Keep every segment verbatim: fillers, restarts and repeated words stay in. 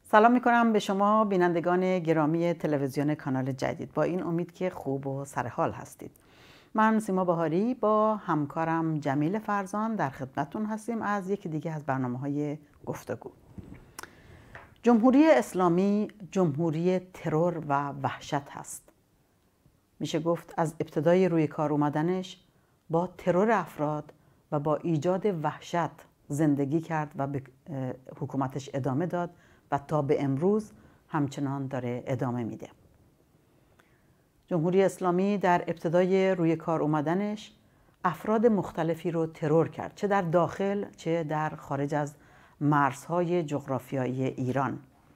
سلام میکنم به شما بینندگان گرامی تلویزیون کانال جدید، با این امید که خوب و سرحال هستید. من سیما بهاری با همکارم جمیل فرزان در خدمتتون هستیم از یکی دیگه از برنامه‌های گفتگو. جمهوری اسلامی جمهوری ترور و وحشت هست. میشه گفت از ابتدای روی کار اومدنش با ترور افراد و با ایجاد وحشت زندگی کرد و به حکومتش ادامه داد و تا به امروز همچنان داره ادامه میده. جمهوری اسلامی در ابتدای روی کار اومدنش افراد مختلفی رو ترور کرد، چه در داخل چه در خارج از مرزهای جغرافیایی ایران.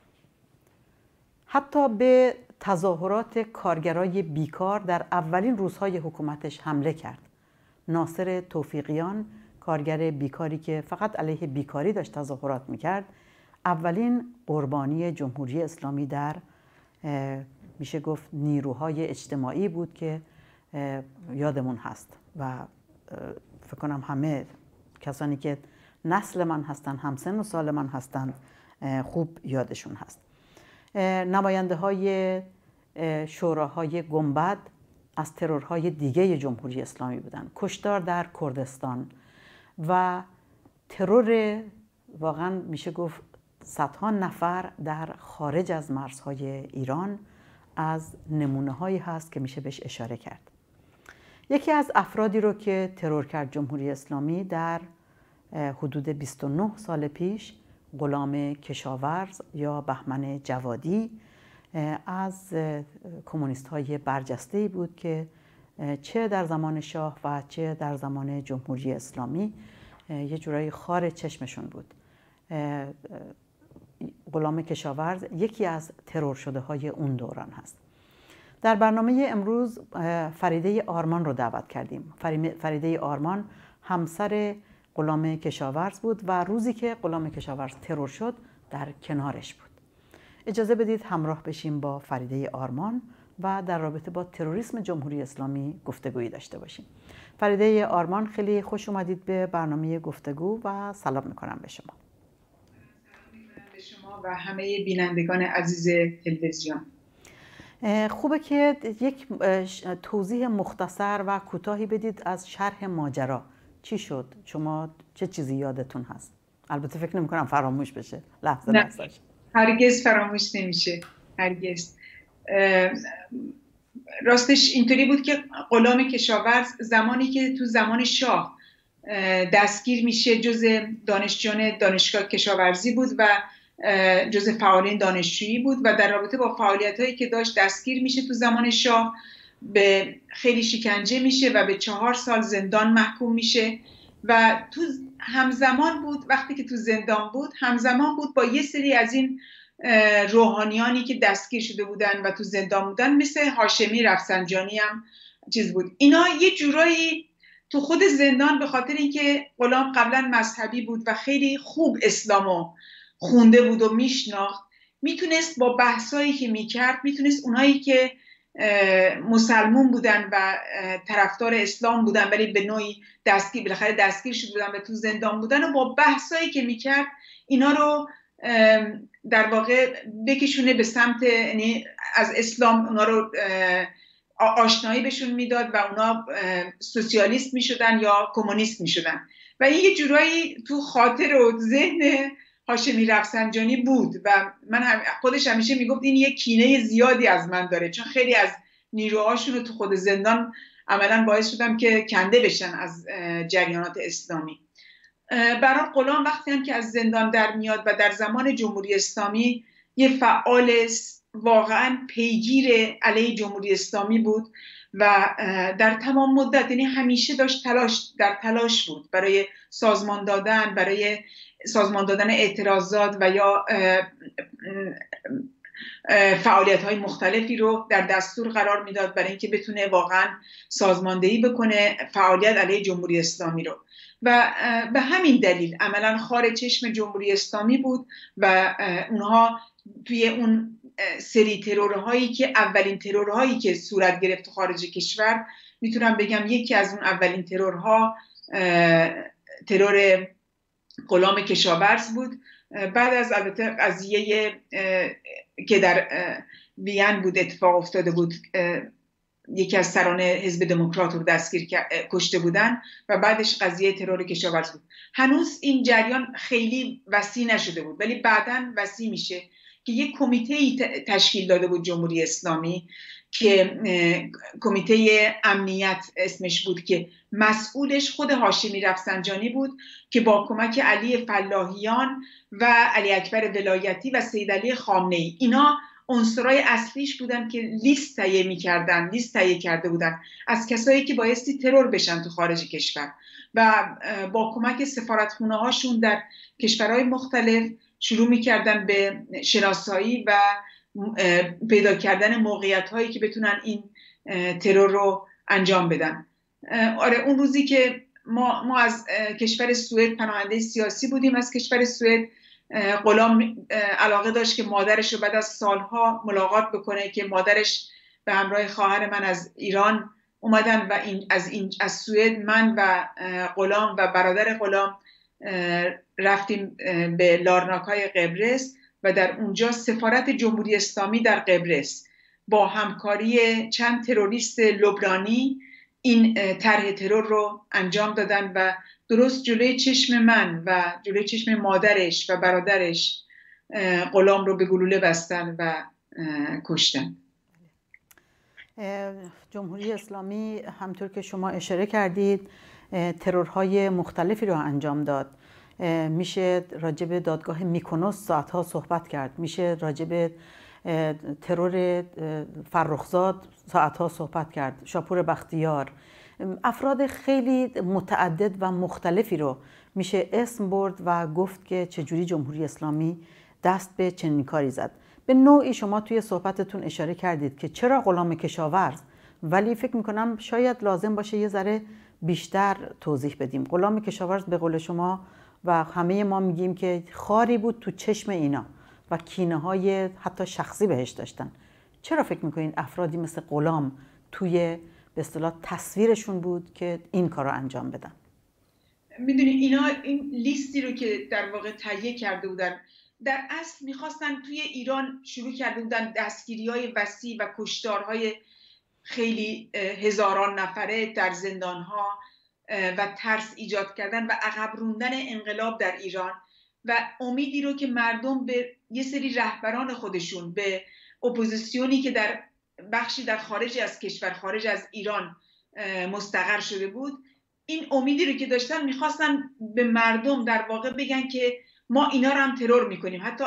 حتی به تظاهرات کارگرای بیکار در اولین روزهای حکومتش حمله کرد. ناصر توفیقیان، کارگر بیکاری که فقط علیه بیکاری داشت تظاهرات میکرد، اولین قربانی جمهوری اسلامی در میشه گفت نیروهای اجتماعی بود که یادمون هست و فکر کنم همه کسانی که نسل من هستن، همسن و سال من هستن، خوب یادشون هست. نماینده های شوراهای گنبد از ترورهای دیگه جمهوری اسلامی بودن. کشتار در کردستان و ترور واقعا میشه گفت صدها نفر در خارج از مرزهای ایران از نمونه هایی هست که میشه بهش اشاره کرد. یکی از افرادی رو که ترور کرد جمهوری اسلامی در حدود بیست و نه سال پیش، غلام کشاورز یا بهمن جوادی از کمونیست های برجسته‌ای بود که چه در زمان شاه و چه در زمان جمهوری اسلامی یه جورایی خار چشمشون بود. غلام کشاورز یکی از ترور شده های اون دوران هست. در برنامه امروز فریده آرمان رو دعوت کردیم. فریده آرمان همسر غلام کشاورز بود و روزی که غلام کشاورز ترور شد در کنارش بود. اجازه بدید همراه بشیم با فریده آرمان و در رابطه با تروریسم جمهوری اسلامی گفتگویی داشته باشیم. فریده آرمان، خیلی خوش اومدید به برنامه گفتگو و سلام میکنم به شما. به شما و همه بینندگان عزیز تلویزیون. خوبه که یک توضیح مختصر و کوتاهی بدید از شرح ماجرا. چی شد؟ شما چه چیزی یادتون هست؟ البته فکر نمی کنم فراموش بشه. لحظه لحظه. هرگز فراموش نمیشه. هرگز. راستش اینطوری بود که غلام کشاورز زمانی که تو زمان شاه دستگیر میشه جز دانشجویان دانشگاه کشاورزی بود و جز فعالین دانشجویی بود و در رابطه با فعالیت‌هایی که داشت دستگیر میشه تو زمان شاه، به خیلی شکنجه میشه و به چهار سال زندان محکوم میشه و تو همزمان بود وقتی که تو زندان بود همزمان بود با یه سری از این روحانیانی که دستگیر شده بودن و تو زندان بودن، مثل هاشمی رفسنجانی هم چیز بود. اینا یه جورایی تو خود زندان به خاطر اینکه غلام قبلا مذهبی بود و خیلی خوب اسلامو خونده بود و میشناخت، میتونست با بحثایی که میکرد میتونست اونایی که مسلمون بودن و طرفدار اسلام بودن ولی به نوعی دستگیر بالاخره دستگیر شده بودن و تو زندان بودن و با بحثایی که میکرد اینا رو در واقع بکشونه به سمت، یعنی از اسلام اونا رو آشنایی بهشون میداد و اونا سوسیالیست میشدن یا کمونیست میشدن و این یه جورایی تو خاطر و ذهن هاشمی رفسنجانی بود و من هم خودش همیشه میگفت این یه کینه زیادی از من داره، چون خیلی از نیروهاشون رو تو خود زندان عملا باعث شدم که کنده بشن از جریانات اسلامی. برای غلام وقتی هم که از زندان در میاد و در زمان جمهوری اسلامی یه فعال واقعا پیگیر علیه جمهوری اسلامی بود و در تمام مدت، یعنی همیشه داشت تلاش در تلاش بود برای سازمان دادن برای سازمان دادن اعتراضات و یا فعالیت‌های مختلفی رو در دستور قرار میداد برای اینکه بتونه واقعا سازماندهی بکنه فعالیت علیه جمهوری اسلامی رو و به همین دلیل عملاً خار چشم جمهوری اسلامی بود و اونها توی اون سری ترورهایی که اولین ترورهایی که صورت گرفت خارج کشور، میتونم بگم یکی از اون اولین ترورها ترور غلام کشاورز بود بعد از البته قضیه که در وین بود اتفاق افتاده بود، یکی از سران حزب دموکرات رو دستگیر کشته بودن و بعدش قضیه ترور کشاورز بود. هنوز این جریان خیلی وسیع نشده بود، ولی بعداً وسیع میشه که یک کمیته تشکیل داده بود جمهوری اسلامی که کمیته امنیت اسمش بود، که مسئولش خود هاشمی رفسنجانی بود که با کمک علی فلاحیان و علی اکبر ولایتی و سید علی خامنه‌ای، اینا عنصرهای اصلیش بودن که لیست تهیه می‌کردن، لیست تهیه کرده بودن از کسایی که بایستی ترور بشن تو خارج کشور و با کمک سفارتخونه هاشون در کشورهای مختلف شروع می‌کردن به شناسایی و پیدا کردن موقعیت هایی که بتونن این ترور رو انجام بدن. آره اون روزی که ما, ما از کشور سوئد پناهنده سیاسی بودیم، از کشور سوئد غلام علاقه داشت که مادرش رو بعد از سالها ملاقات بکنه، که مادرش به همراه خواهر من از ایران اومدن و این از, این از سوئد من و غلام و برادر غلام رفتیم به لارناکای قبرس و در اونجا سفارت جمهوری اسلامی در قبرس با همکاری چند تروریست لبنانی این طرح ترور رو انجام دادن و درست جلوی چشم من و جلوی چشم مادرش و برادرش غلام رو به گلوله بستن و کشتن. جمهوری اسلامی همطور که شما اشاره کردید ترورهای مختلفی رو انجام داد. میشه راجع به دادگاه میکونوس ساعتها صحبت کرد، میشه راجع به ترور فرخزاد ساعتها صحبت کرد، شاپور بختیار، افراد خیلی متعدد و مختلفی رو میشه اسم برد و گفت که چجوری جمهوری اسلامی دست به چنین کاری زد. به نوعی شما توی صحبتتون اشاره کردید که چرا غلام کشاورز، ولی فکر میکنم شاید لازم باشه یه ذره بیشتر توضیح بدیم. غلام کشاورز به قول شما و همه ما میگیم که خاری بود تو چشم اینا و کینه های حتی شخصی بهش داشتن. چرا فکر میکنین افرادی مثل غلام توی به اصطلاح تصویرشون بود که این کار رو انجام بدن؟ میدونی اینا این لیستی رو که در واقع تهیه کرده بودن، در اصل میخواستن توی ایران شروع کرده بودن دستگیری‌های وسیع و کشتارهای خیلی هزاران نفره در زندان‌ها و ترس ایجاد کردن و عقب روندن انقلاب در ایران و امیدی رو که مردم به یه سری رهبران خودشون، به اپوزیسیونی که در بخشی در خارج از کشور، خارج از ایران مستقر شده بود، این امیدی رو که داشتن میخواستن به مردم در واقع بگن که ما اینا رو هم ترور میکنیم. حتی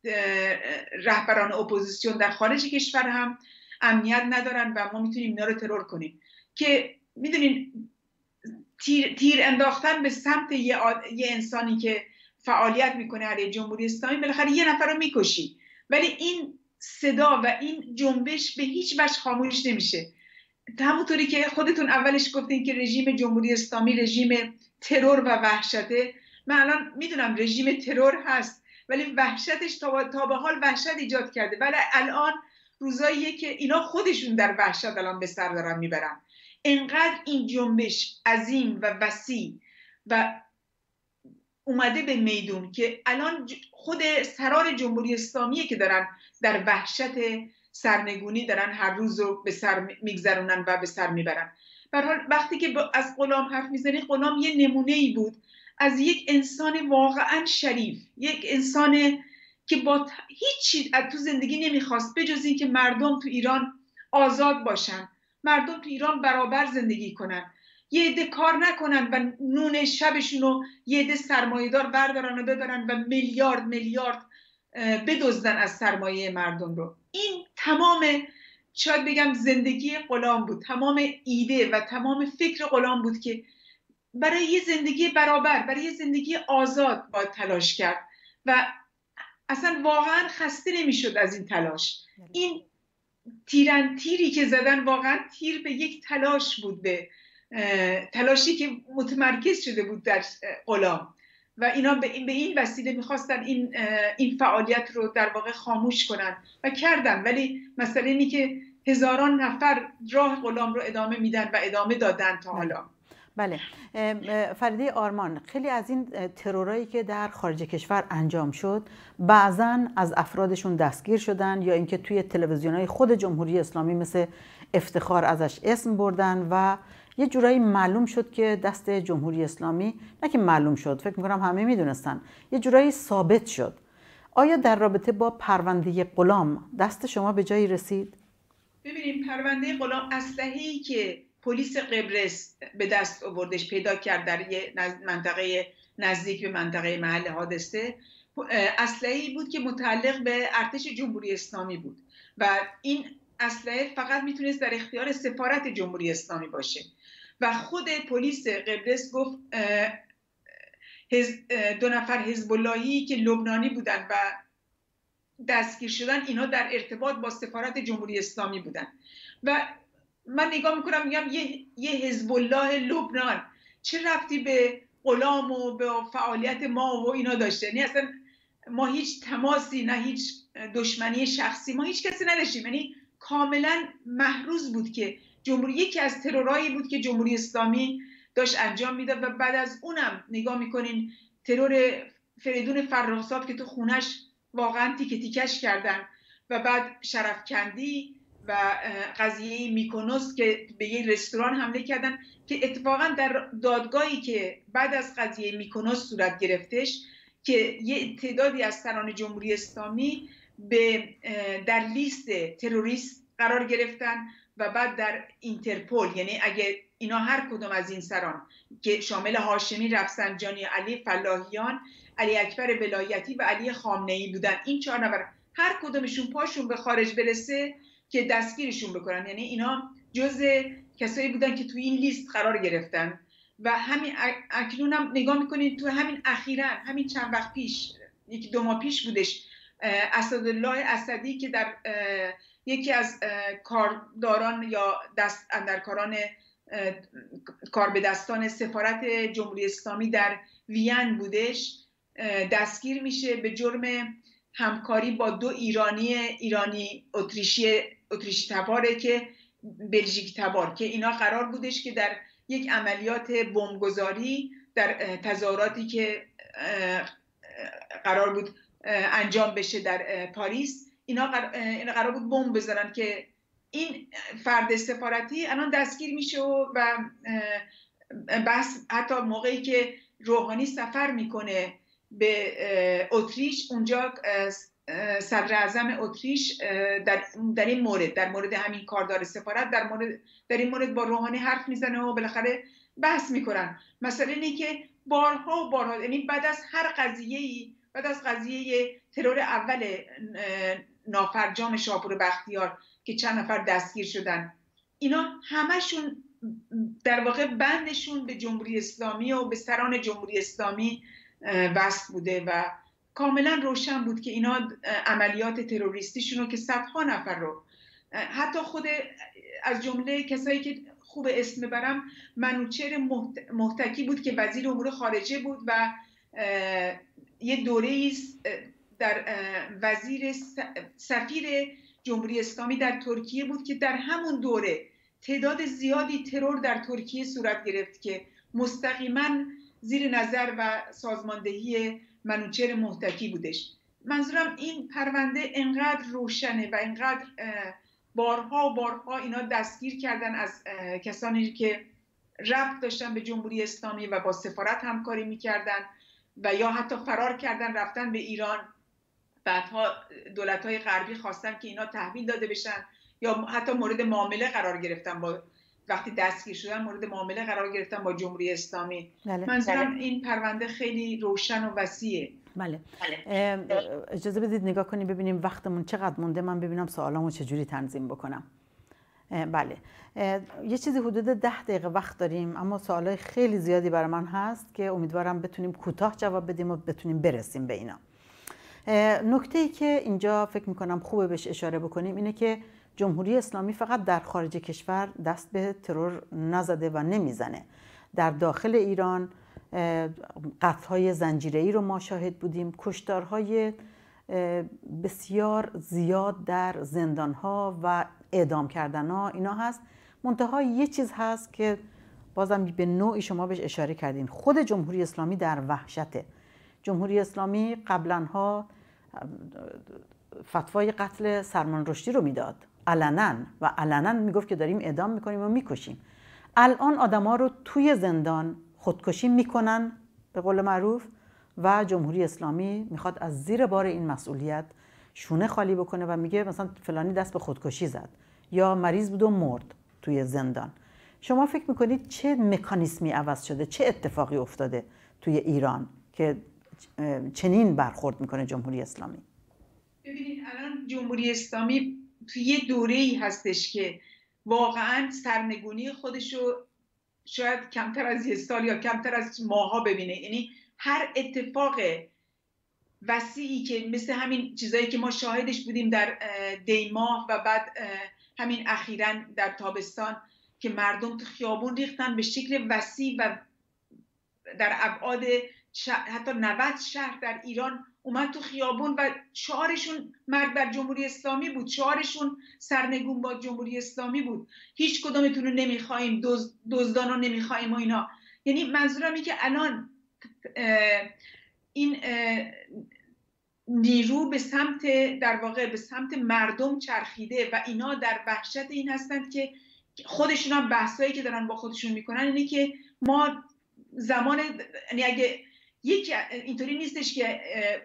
رهبران اپوزیسیون در خارج کشور هم امنیت ندارن و ما میتونیم اینا رو ترور کنیم. که میدونین تیر, تیر انداختن به سمت یه, آد... یه انسانی که فعالیت میکنه علیه جمهوری اسلامی، بالاخره یه نفر رو میکشی، ولی این صدا و این جنبش به هیچ وجه خاموش نمیشه. همونطوری که خودتون اولش گفتین که رژیم جمهوری اسلامی رژیم ترور و وحشته، من الان میدونم رژیم ترور هست ولی وحشتش تا, تا به حال وحشت ایجاد کرده، ولی الان روزاییه که اینا خودشون در وحشت الان به سر دارن میبرن. انقدر این جنبش عظیم و وسیع و اومده به میدون که الان خود سران جمهوری اسلامیه که دارن در وحشت سرنگونی دارن هر روز رو به سر میگذرونن و به سر میبرن. به هر حال وقتی که از غلام حرف میزنی، غلام یه نمونه‌ای بود از یک انسان واقعا شریف، یک انسان که با هیچ از تو زندگی نمیخواست بجز این که مردم تو ایران آزاد باشن، مردم تو ایران برابر زندگی کنن، یه عده کار نکنن و نون شبشون رو یه عده سرمایه‌دار بردارن و ببرن و میلیارد میلیارد بدزدن از سرمایه مردم رو. این تمام شاید بگم زندگی غلام بود، تمام ایده و تمام فکر غلام بود که برای یه زندگی برابر، برای یه زندگی آزاد باید تلاش کرد و اصلا واقعا خسته نمیشد از این تلاش. این تیرن تیری که زدن واقعا تیر به یک تلاش بود، به تلاشی که متمرکز شده بود در غلام و اینا به این, به این وسیله میخواستن این, این فعالیت رو در واقع خاموش کنن و کردن. ولی مسئله اینه که هزاران نفر راه غلام رو ادامه میدن و ادامه دادن تا حالا. بله. فریده آرمان، خیلی از این ترورایی که در خارج کشور انجام شد بعضاً از افرادشون دستگیر شدن یا اینکه توی تلویزیون‌های خود جمهوری اسلامی مثل افتخار ازش اسم بردن و یه جورایی معلوم شد که دست جمهوری اسلامی، نه که معلوم شد، فکر میکنم همه میدونستن، یه جورایی ثابت شد. آیا در رابطه با پرونده غلام دست شما به جایی رسید؟ ببینیم پرونده غلام، اسلحه‌ای که پلیس قبرس به دست آوردش، پیدا کرد در یه منطقه نزدیک به منطقه محل حادثه، اسلحه‌ای بود که متعلق به ارتش جمهوری اسلامی بود و این اسلحه فقط میتونست در اختیار سفارت جمهوری اسلامی باشه و خود پلیس قبرس گفت دو نفر حزب اللهی که لبنانی بودن و دستگیر شدن اینا در ارتباط با سفارت جمهوری اسلامی بودن و من نگاه میکنم میگم یه, یه حزب الله لبنان چه ربطی به غلام و به فعالیت ما و اینا داشته؟ یعنی اصلا ما هیچ تماسی، نه هیچ دشمنی شخصی، ما هیچ کسی نداشتیم. یعنی کاملا محروز بود که جمهوری، یکی از ترورایی بود که جمهوری اسلامی داشت انجام میداد و بعد از اونم نگاه میکنین ترور فریدون فرخزاد که تو خونش واقعا تیکه تیکش کردن و بعد شرفکندی و قضیه میکونوس که به یه رستوران حمله کردن که اتفاقا در دادگاهی که بعد از قضیه میکونوس صورت گرفتش که یه تعدادی از سران جمهوری اسلامی به در لیست تروریست قرار گرفتن و بعد در اینترپول، یعنی اگه اینا هر کدوم از این سران که شامل هاشمی رفسنجانی، علی فلاحیان، علی اکبر ولایتی و علی خامنه‌ای بودن، این چهار نفر هر کدومشون پاشون به خارج برسه که دستگیرشون بکنن، یعنی اینا جزء کسایی بودن که توی این لیست قرار گرفتن و همین اکنون هم نگاه میکنید تو همین اخیراً همین چند وقت پیش، یکی دو ماه پیش بودش، اسدالله اسدی که در یکی از کارداران یا دست اندرکاران کار به دستان سفارت جمهوری اسلامی در وین بودش، دستگیر میشه به جرم همکاری با دو ایرانی ایرانی اتریشی اتریشی تباره که بلژیک تبار، که اینا قرار بودش که در یک عملیات بمبگذاری در تظاهراتی که قرار بود انجام بشه در پاریس، اینا قرار بود بمب بذارن که این فرد سفارتی الان دستگیر میشه و بس حتی موقعی که روحانی سفر میکنه به اتریش، اونجا صدر اعظم اتریش در در این مورد در مورد همین کاردار سفارت در مورد در این مورد با روحانی حرف میزنه و بالاخره بحث میکنن. مثلا اینه که بارها و بارها، یعنی بعد از هر قضیه‌ای، بعد از قضیه ترور اول نافرجام شاپور بختیار که چند نفر دستگیر شدن، اینا همشون در واقع بندشون به جمهوری اسلامی و به سران جمهوری اسلامی وصل بوده و کاملا روشن بود که اینا عملیات تروریستیشون رو که صدها نفر رو، حتی خود از جمله کسایی که خوب اسم برم، منوچهر محتکی بود که وزیر امور خارجه بود و یه دوره در وزیر سفیر جمهوری اسلامی در ترکیه بود که در همون دوره تعداد زیادی ترور در ترکیه صورت گرفت که مستقیما زیر نظر و سازماندهی منوچهر محتکی بودش. منظورم این پرونده انقدر روشنه و انقدر بارها و بارها اینا دستگیر کردن از کسانی که ربط داشتن به جمهوری اسلامی و با سفارت همکاری میکردن و یا حتی فرار کردن رفتن به ایران، بعدها دولت‌های غربی خواستن که اینا تحویل داده بشن یا حتی مورد معامله قرار گرفتن، با وقتی دستگیر شدن مورد معامله قرار گرفتن با جمهوری اسلامی. بله. منظورم این پرونده خیلی روشن و وسیعه. بله. اجازه بدید نگاه کنیم ببینیم وقتمون چقدر مونده، من ببینم سوالامو چجوری تنظیم بکنم. بله، یه چیزی حدود ده دقیقه وقت داریم، اما سوالای خیلی زیادی برای من هست که امیدوارم بتونیم کوتاه جواب بدیم و بتونیم برسیم به اینا. نکته‌ای که اینجا فکر میکنم خوبه بهش اشاره بکنیم اینه که جمهوری اسلامی فقط در خارج کشور دست به ترور نزده و نمیزنه. در داخل ایران قتل‌های زنجیره‌ای رو ما شاهد بودیم، کشتارهای بسیار زیاد در زندان‌ها و اعدام کردن‌ها اینا هست. منتها یه چیز هست که بازم به نوعی شما بهش اشاره کردین، خود جمهوری اسلامی در وحشته. جمهوری اسلامی قبلنها فتوای قتل سلمان رشدی رو میداد علنا و علنا میگفت که داریم اعدام میکنیم و میکشیم. الان آدما رو توی زندان خودکشی میکنن به قول معروف و جمهوری اسلامی میخواد از زیر بار این مسئولیت شونه خالی بکنه و میگه مثلا فلانی دست به خودکشی زد یا مریض بود و مرد توی زندان. شما فکر میکنید چه مکانیزمی عوض شده، چه اتفاقی افتاده توی ایران که چنین برخورد میکنه جمهوری اسلامی؟ ببینید الان جمهوری اسلامی توی یه دوره‌ای هستش که واقعا سرنگونی خودشو شاید کمتر از یه سال یا کمتر از ماها ببینه. یعنی هر اتفاق وسیعی که مثل همین چیزایی که ما شاهدش بودیم در دی ماه و بعد همین اخیراً در تابستان که مردم تو خیابون ریختن به شکل وسیع و در ابعاد حتی نود شهر در ایران اومد تو خیابون و شعارشون مرگ بر جمهوری اسلامی بود، شعارشون سرنگون با جمهوری اسلامی بود، هیچ کدومتون رو نمیخوایم، دوز، دزدان رو نمیخوایم و اینا. یعنی منظورم اینه که الان این نیرو به سمت در واقع به سمت مردم چرخیده و اینا در وحشت این هستند که خودشون هم بحثایی که دارن با خودشون میکنن اینه که ما زمان، یعنی اگه یک اینطوری نیستش که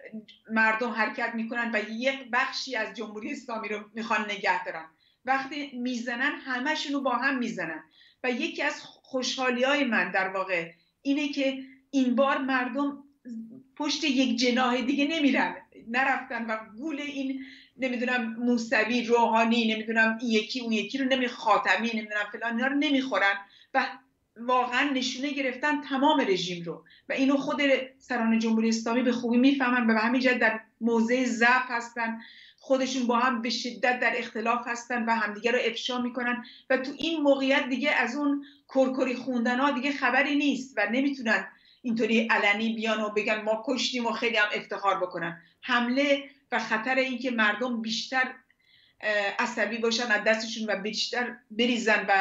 مردم حرکت میکنن و یک بخشی از جمهوری اسلامی رو میخوان نگه دارن، وقتی میزنن همشون رو با هم میزنن. و یکی از خوشحالی های من در واقع اینه که این بار مردم پشت یک جناح دیگه نمیرن، نرفتن و گول این نمیدونم موسوی، روحانی، نمیدونم این یکی اون یکی رو نمی خاتمی، نمیدونم فلان، اینا رو نمیخورن و واقعا نشونه گرفتن تمام رژیم رو. و اینو خود سران جمهوری اسلامی به خوبی میفهمن و به همین جهت در موضع ضعف هستن، خودشون با هم به شدت در اختلاف هستن و همدیگه رو افشا میکنن و تو این موقعیت دیگه از اون کرکری خوندن ها دیگه خبری نیست و نمیتونن اینطوری علنی بیان و بگن ما کشتیم و خیلی هم افتخار بکنن. حمله و خطر این که مردم بیشتر عصبی باشن از دستشون و بیشتر بریزن و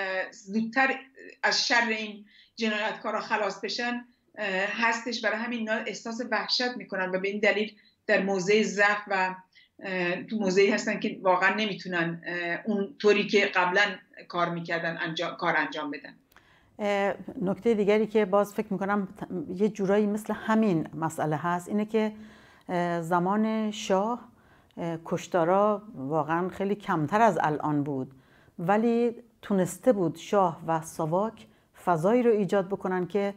زودتر از شر این جنایتکارا خلاص بشن هستش. برای همین اینا احساس وحشت میکنن و به این دلیل در موضع ضعف و تو موضعی هستن که واقعا نمیتونن اون طوری که قبلا کار میکردن انجام، کار انجام بدن. نکته دیگری که باز فکر میکنم یه جورایی مثل همین مسئله هست اینه که زمان شاه کشتارا واقعا خیلی کمتر از الان بود، ولی تونسته بود شاه و ساواک فضایی رو ایجاد بکنن که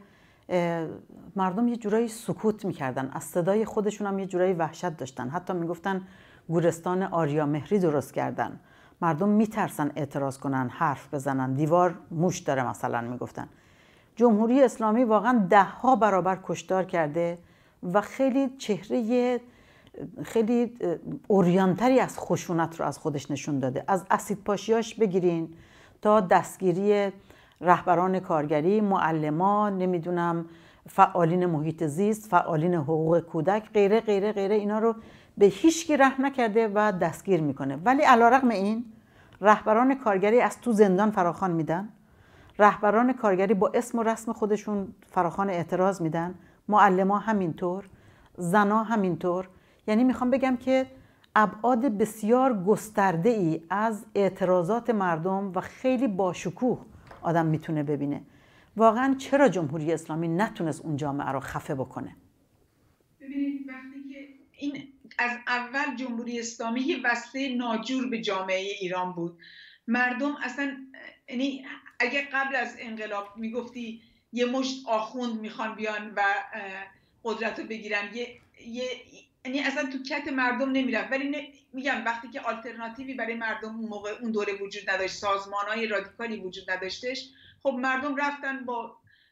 مردم یه جورایی سکوت میکردن، از صدای خودشون هم یه جورایی وحشت داشتن. حتی میگفتن گورستان آریا مهری درست کردن، مردم میترسن اعتراض کنن، حرف بزنن، دیوار موش داره مثلا میگفتن. جمهوری اسلامی واقعا ده ها برابر کشتار کرده و خیلی چهره خیلی اوریانتری از خشونت رو از خودش نشون داده. از اسیدپاشیاش بگیرین تا دستگیری رهبران کارگری، معلمان، نمیدونم فعالین محیط زیست، فعالین حقوق کودک، غیره غیره غیره، اینا رو به هیچ کی رحم نکرده و دستگیر میکنه. ولی علیرغم این رهبران کارگری از تو زندان فراخوان میدن، رهبران کارگری با اسم و رسم خودشون فراخوان اعتراض میدن، معلما همینطور، زنا همینطور. یعنی میخوام بگم که ابعاد بسیار گسترده ای از اعتراضات مردم و خیلی باشکوه آدم میتونه ببینه. واقعا چرا جمهوری اسلامی نتونست اون جامعه رو خفه بکنه؟ ببینید وقتی که این از اول جمهوری اسلامی یه وسیله ناجور به جامعه ایران بود. مردم اصلا، یعنی اگه قبل از انقلاب میگفتی یه مشت آخوند میخوان بیان و قدرت رو بگیرن، یه یه یعنی اصلا تو کت مردم نمیرفت. ولی میگم وقتی که آلترناتیوی برای مردم اون موقع اون دوره وجود نداشت، سازمان‌های رادیکالی وجود نداشتش، خب مردم رفتن با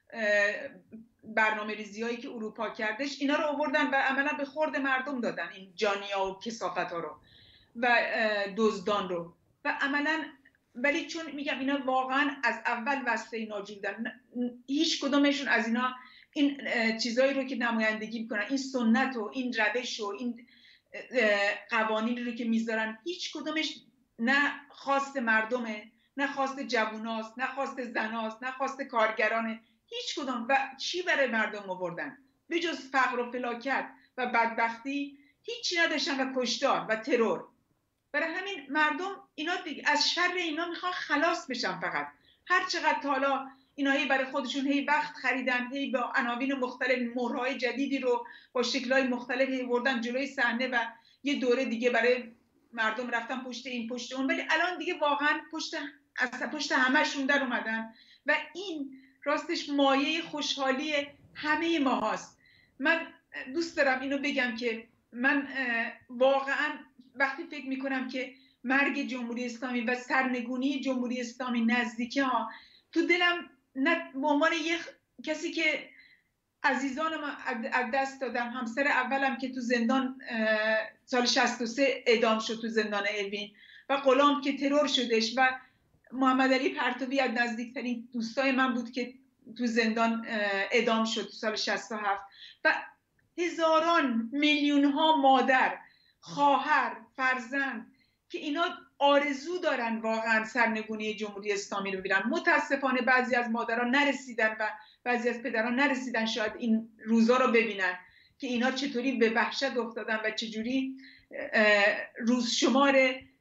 برنامه ریزی هایی که اروپا کردش اینا رو آوردن و عملا به خورد مردم دادن، این جانیا و کثافت ها رو و دزدان رو و عملا. ولی چون میگم اینا واقعا از اول وسیله ناجور بودن، هیچ کدومشون از اینا این چیزایی رو که نمایندگی میکنن، این سنت و این روش و این قوانین رو که میذارن، هیچ کدومش نه خواست مردمه، نه خواست جووناست، نه خواست زناست، نه خواست کارگرانه، هیچ کدام. و چی برای مردم آوردن به جز فقر و فلاکت و بدبختی؟ هیچی نداشتن و کشتار و ترور. برای همین مردم اینا دیگه از شر اینا میخوان خلاص بشن. فقط هر چقدر تا حالا اینا هی برای خودشون هی وقت خریدن، هی با عناوین مختلف مهرهای جدیدی رو با شکل‌های مختلفی بردن جلوی صحنه و یه دوره دیگه برای مردم رفتن پشت این پشت اون، ولی الان دیگه واقعا پشت از پشت همه‌شون در اومدن و این راستش مایه خوشحالی همه ما هست. من دوست دارم اینو بگم که من واقعا وقتی فکر میکنم که مرگ جمهوری اسلامی و سرنگونی جمهوری اسلامی نزدیکه ها، تو دلم نه به عنوان یک کسی که عزیزانم از دست دادم، همسر اولم که تو زندان سال شصت و سه اعدام شد تو زندان اوین و غلام که ترور شدش و محمد علی پرتوی از نزدیکترین دوستای من بود که تو زندان اعدام شد تو سال شصت و هفت و هزاران میلیون ها مادر، خواهر، فرزند که اینا آرزو دارن واقعا سرنگونی جمهوری اسلامی رو ببینن. متاسفانه بعضی از مادران نرسیدن و بعضی از پدران نرسیدن شاید این روزا رو ببینن که اینا چطوری به وحشت افتادن و چجوری روز شمار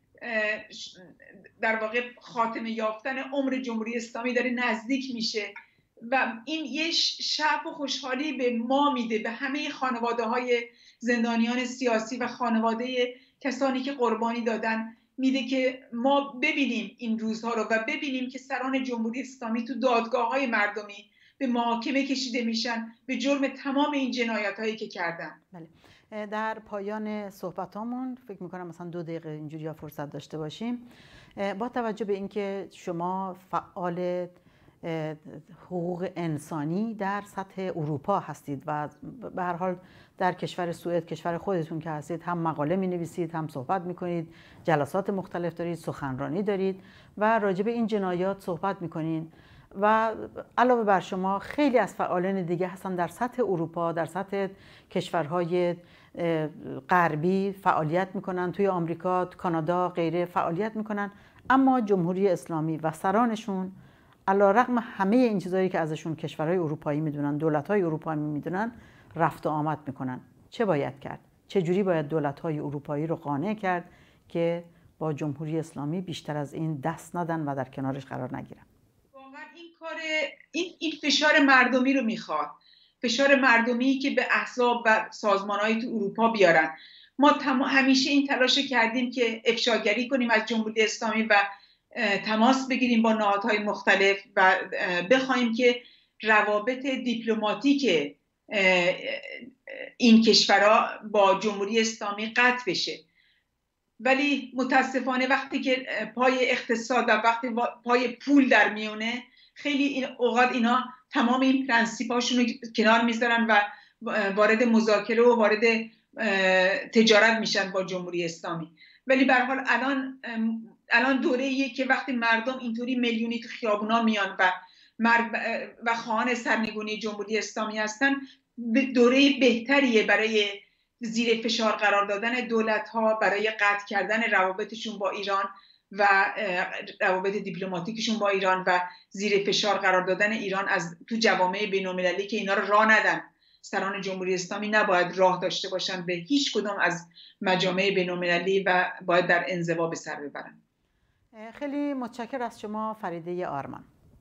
در واقع خاتمه یافتن عمر جمهوری اسلامی داره نزدیک میشه و این یه شعف و خوشحالی به ما میده، به همه خانواده های زندانیان سیاسی و خانواده کسانی که قربانی دادن میده که ما ببینیم این روزها رو و ببینیم که سران جمهوری اسلامی تو دادگاه های مردمی به محاکمه کشیده میشن به جرم تمام این جنایت هایی که کردن. بله. در پایان صحبتامون فکر میکنم مثلا دو دقیقه اینجوری فرصت داشته باشیم. با توجه به اینکه شما فعال حقوق انسانی در سطح اروپا هستید و به هر حال در کشور سوئد، کشور خودتون که هستید، هم مقاله می نویسید، هم صحبت می کنید، جلسات مختلف دارید، سخنرانی دارید و راجع به این جنایات صحبت می کنید و علاوه بر شما خیلی از فعالان دیگه هستن در سطح اروپا، در سطح کشورهای غربی فعالیت میکنن، توی آمریکا، کانادا، غیره فعالیت میکنن، اما جمهوری اسلامی و سرانشون علیرغم همه این چیزایی که ازشون کشورهای اروپایی میدونن، دولت‌های اروپایی میدونن، رفت و آمد میکنن. چه باید کرد؟ چه جوری باید دولت‌های اروپایی رو قانع کرد که با جمهوری اسلامی بیشتر از این دست ندن و در کنارش قرار نگیرن؟ واقعا این کار این این فشار مردمی رو میخواد. فشار مردمی که به احزاب و سازمان‌های تو اروپا بیارن. ما همیشه این تلاش کردیم که افشاگری کنیم از جمهوری اسلامی و تماس بگیریم با نهادهای مختلف و بخوایم که روابط دیپلماتیک این کشورها با جمهوری اسلامی قطع بشه. ولی متاسفانه وقتی که پای اقتصاد و وقتی پای پول در میونه، خیلی این اوقات اینا تمام این پرنسیپاشون رو کنار میذارن و وارد مذاکره و وارد تجارت میشن با جمهوری اسلامی. ولی به هر حال الان الان دوره‌ایه که وقتی مردم اینطوری میلیونی تو خیابونا میان و مرگ و خواهان سرنگونی جمهوری اسلامی هستن، دوره بهتریه برای زیر فشار قرار دادن دولت‌ها، برای قطع کردن روابطشون با ایران و روابط دیپلماتیکشون با ایران و زیر فشار قرار دادن ایران از تو جوامع بین‌المللی که اینا رو راه ندن. سران جمهوری اسلامی نباید راه داشته باشن به هیچ کدام از مجامع بین‌المللی و باید در انزوا به سر ببرن. خیلی متشکرم از شما فریده آرمان.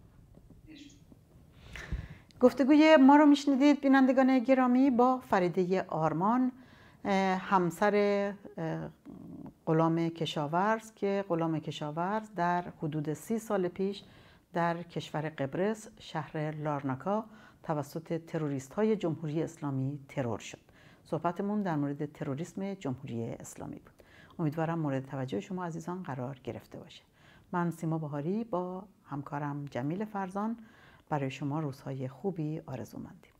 گفتگوی ما رو میشنیدید بینندگان گرامی با فریده آرمان، همسر غلام کشاورز که غلام کشاورز در حدود سی سال پیش در کشور قبرس شهر لارناکا توسط تروریست های جمهوری اسلامی ترور شد. صحبتمون در مورد تروریسم جمهوری اسلامی بود. امیدوارم مورد توجه شما عزیزان قرار گرفته باشه. من سیما بهاری با همکارم جمیل فرزان برای شما روزهای خوبی آرزو مندیم.